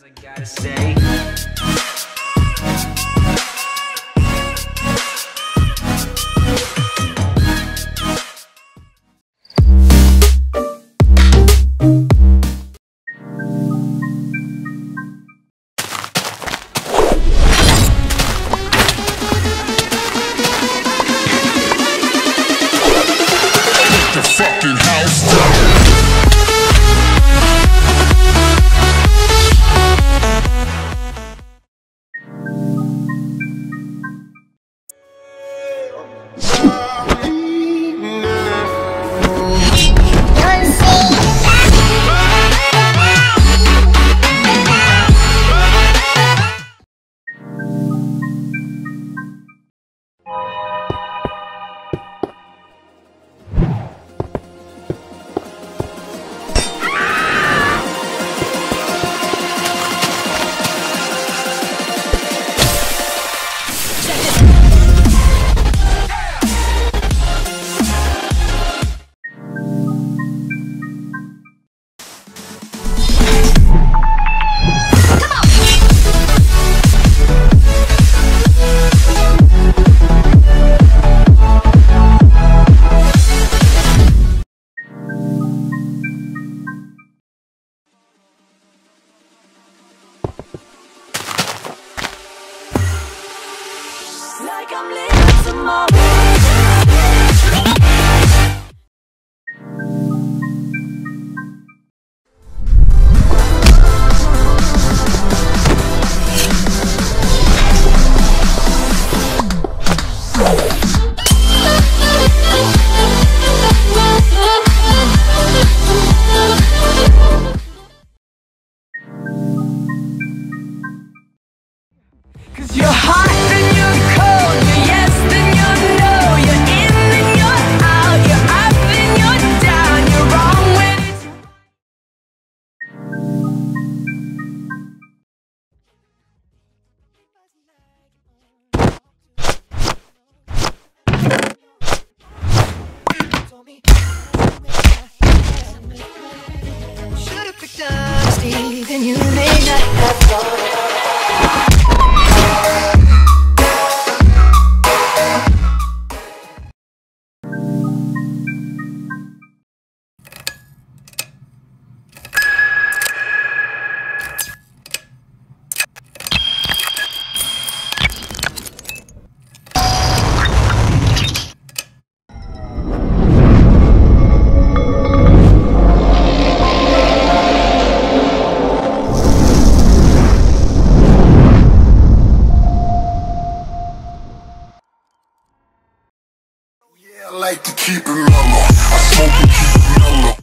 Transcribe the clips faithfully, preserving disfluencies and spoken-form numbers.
I gotta say. Then you may not have thought. I like to keep it mellow. I smoke and keep it mellow.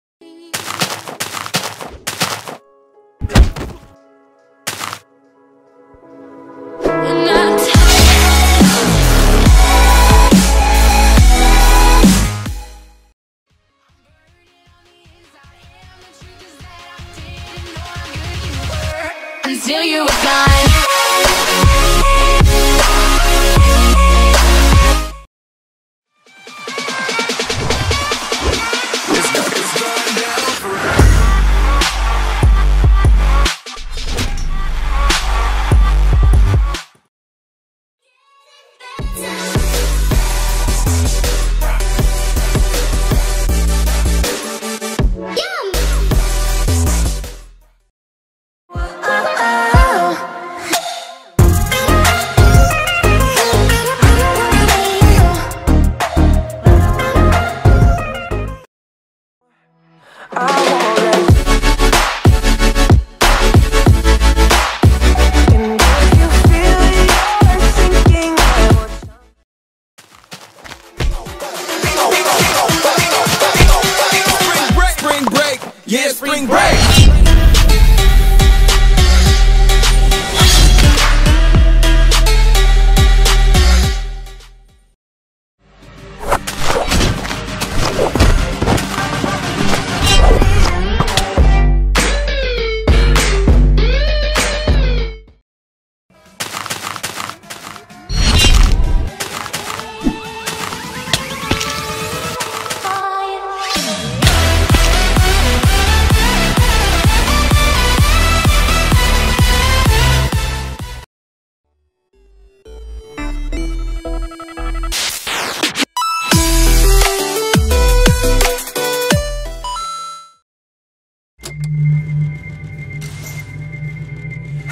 Until you were gone.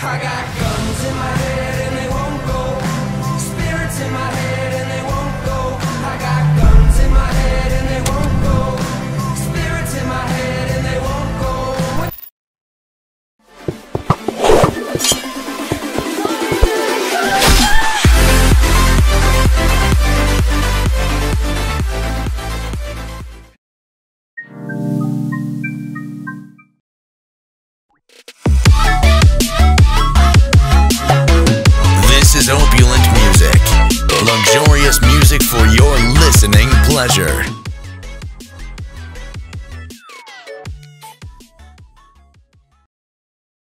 I got guns in my head and they won't go. Spirits in my head and they won't go. I got guns in my head and they won't go. Spirits in my head and they won't go. This is opulent music, luxurious music for your listening pleasure.